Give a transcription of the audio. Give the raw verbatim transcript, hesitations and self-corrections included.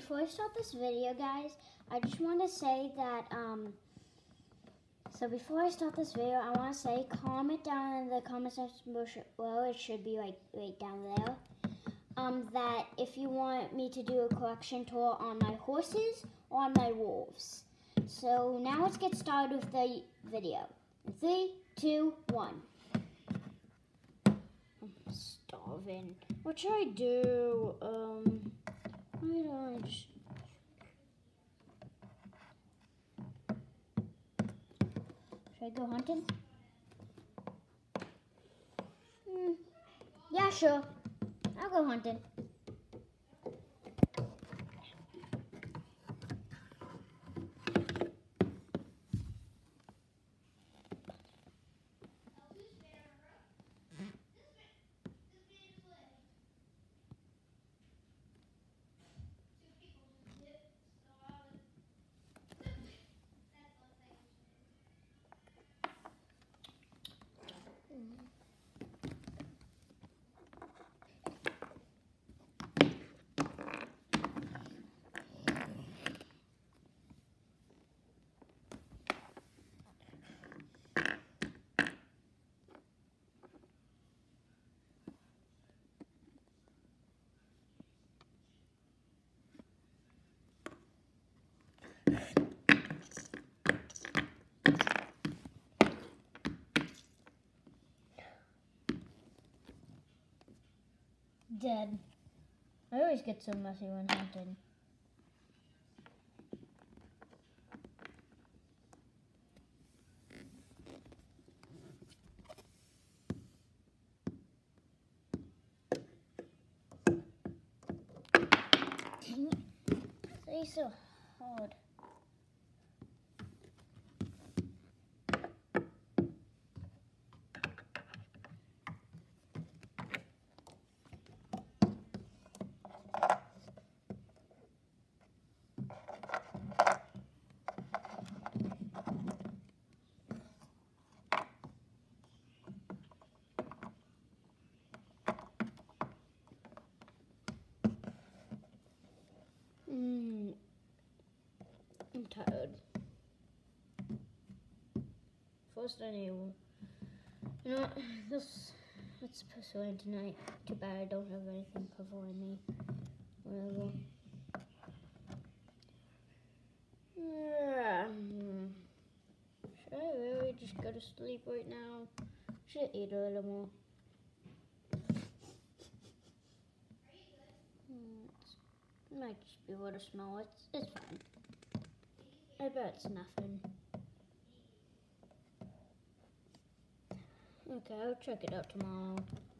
before I start this video, guys, I just want to say that, um, so before I start this video, I want to say, comment down in the comment section below, it should be like right down there, um, that if you want me to do a collection tour on my horses or on my wolves. So now let's get started with the video. Three, two, one. I'm starving. What should I do? Um, I don't just... Should I go hunting? Hmm. Yeah, sure. I'll go hunting. Dead. I always get so messy when hunting. Dang it. It's so hard. Mm, I'm tired. First I need, you know, this, let's pursue tonight. Too bad I don't have anything covering me. Whatever. Yeah. Should I really just go to sleep right now? Should I eat a little more? It might just be able to smell it. It's fine. I bet it's nothing. Okay, I'll check it out tomorrow.